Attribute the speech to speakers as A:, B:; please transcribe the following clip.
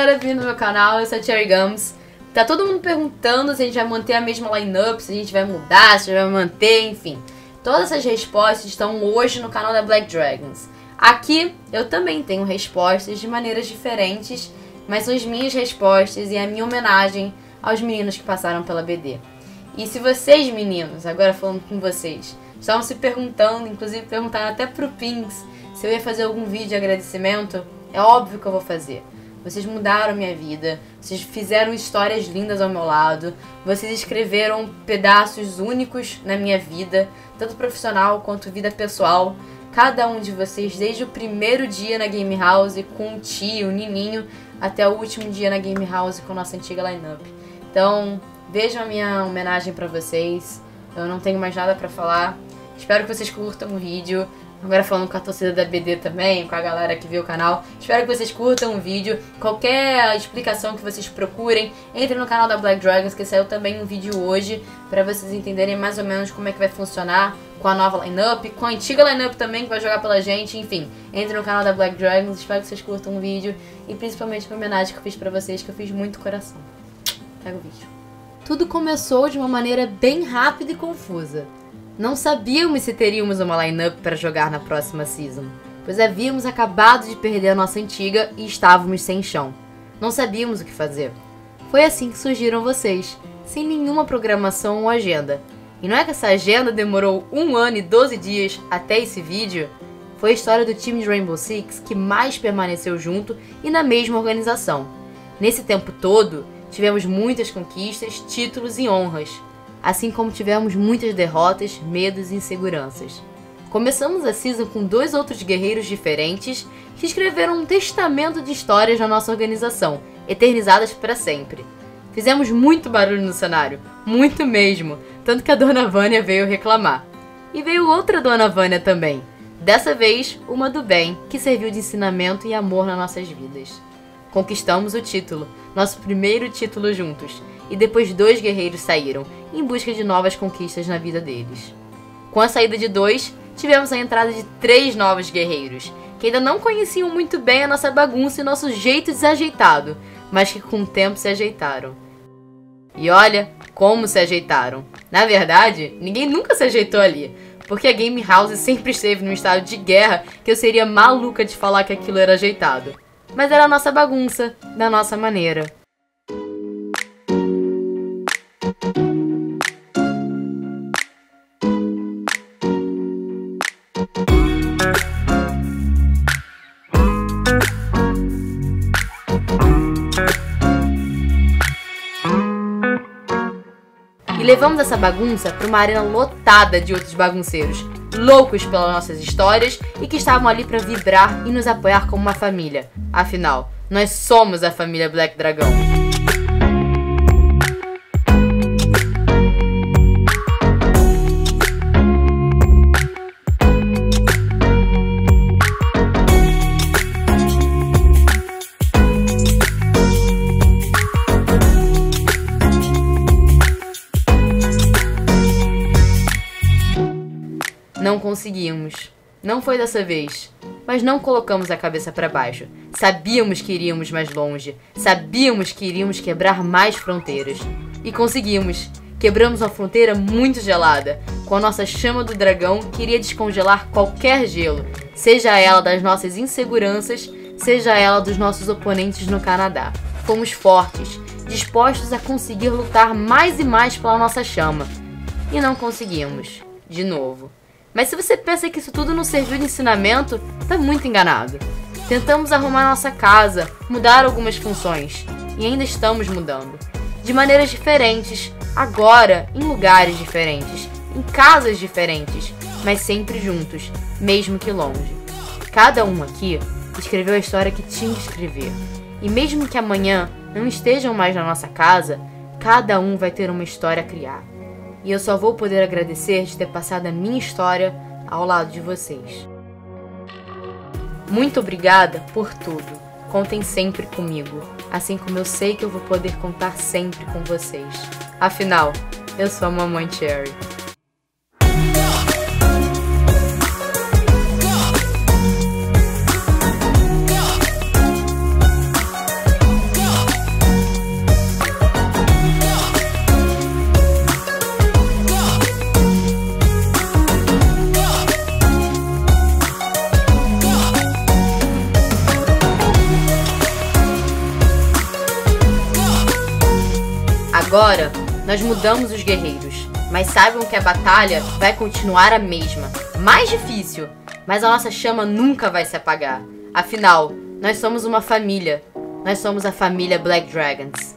A: galera, vindo no meu canal, eu sou a Cherry Gums. Tá todo mundo perguntando se a gente vai manter a mesma line-up, se a gente vai mudar, se a gente vai manter, enfim. Todas essas respostas estão hoje no canal da Black Dragons. Aqui eu também tenho respostas de maneiras diferentes, mas são as minhas respostas e a minha homenagem aos meninos que passaram pela BD. E se vocês, meninos, agora falando com vocês, estavam se perguntando, inclusive perguntaram até pro Pinks se eu ia fazer algum vídeo de agradecimento, é óbvio que eu vou fazer. Vocês mudaram minha vida, vocês fizeram histórias lindas ao meu lado, vocês escreveram pedaços únicos na minha vida, tanto profissional quanto vida pessoal. Cada um de vocês, desde o primeiro dia na Game House com o tio, o Nininho, até o último dia na Game House com a nossa antiga lineup. Então, vejam a minha homenagem pra vocês. Eu não tenho mais nada pra falar. Espero que vocês curtam o vídeo. Agora falando com a torcida da BD também, com a galera que vê o canal. Espero que vocês curtam o vídeo. Qualquer explicação que vocês procurem, entrem no canal da Black Dragons, que saiu também um vídeo hoje, pra vocês entenderem mais ou menos como é que vai funcionar com a nova lineup, com a antiga lineup também, que vai jogar pela gente. Enfim, entrem no canal da Black Dragons. Espero que vocês curtam o vídeo. E principalmente a homenagem que eu fiz pra vocês, que eu fiz muito coração. Pega o vídeo. Tudo começou de uma maneira bem rápida e confusa. Não sabíamos se teríamos uma lineup para jogar na próxima season, pois havíamos acabado de perder a nossa antiga e estávamos sem chão. Não sabíamos o que fazer. Foi assim que surgiram vocês, sem nenhuma programação ou agenda. E não é que essa agenda demorou 1 ano e 12 dias até esse vídeo? Foi a história do time de Rainbow Six que mais permaneceu junto e na mesma organização. Nesse tempo todo, tivemos muitas conquistas, títulos e honras. Assim como tivemos muitas derrotas, medos e inseguranças. Começamos a season com 2 outros guerreiros diferentes que escreveram um testamento de histórias na nossa organização, eternizadas para sempre. Fizemos muito barulho no cenário, muito mesmo, tanto que a Dona Vânia veio reclamar. E veio outra Dona Vânia também, dessa vez uma do bem, que serviu de ensinamento e amor nas nossas vidas. Conquistamos o título, nosso primeiro título juntos, e depois 2 guerreiros saíram, em busca de novas conquistas na vida deles. Com a saída de 2, tivemos a entrada de 3 novos guerreiros, que ainda não conheciam muito bem a nossa bagunça e nosso jeito desajeitado, mas que com o tempo se ajeitaram. E olha como se ajeitaram. Na verdade, ninguém nunca se ajeitou ali, porque a Game House sempre esteve num estado de guerra que eu seria maluca de falar que aquilo era ajeitado. Mas era a nossa bagunça, da nossa maneira. E levamos essa bagunça para uma arena lotada de outros bagunceiros, loucos pelas nossas histórias e que estavam ali para vibrar e nos apoiar como uma família. Afinal, nós somos a família Black Dragão. Não conseguimos. Não foi dessa vez. Mas não colocamos a cabeça para baixo. Sabíamos que iríamos mais longe. Sabíamos que iríamos quebrar mais fronteiras. E conseguimos. Quebramos uma fronteira muito gelada, com a nossa chama do dragão que iria descongelar qualquer gelo, seja ela das nossas inseguranças, seja ela dos nossos oponentes no Canadá. Fomos fortes, dispostos a conseguir lutar mais e mais pela nossa chama. E não conseguimos. De novo. Mas se você pensa que isso tudo não serviu de ensinamento, tá muito enganado. Tentamos arrumar nossa casa, mudar algumas funções, e ainda estamos mudando. De maneiras diferentes, agora em lugares diferentes, em casas diferentes, mas sempre juntos, mesmo que longe. Cada um aqui escreveu a história que tinha que escrever. E mesmo que amanhã não estejam mais na nossa casa, cada um vai ter uma história a criar. E eu só vou poder agradecer de ter passado a minha história ao lado de vocês. Muito obrigada por tudo. Contem sempre comigo, assim como eu sei que eu vou poder contar sempre com vocês. Afinal, eu sou a Mamãe Cherry. Agora, nós mudamos os guerreiros, mas saibam que a batalha vai continuar a mesma. Mais difícil, mas a nossa chama nunca vai se apagar. Afinal, nós somos uma família. Nós somos a família Black Dragons.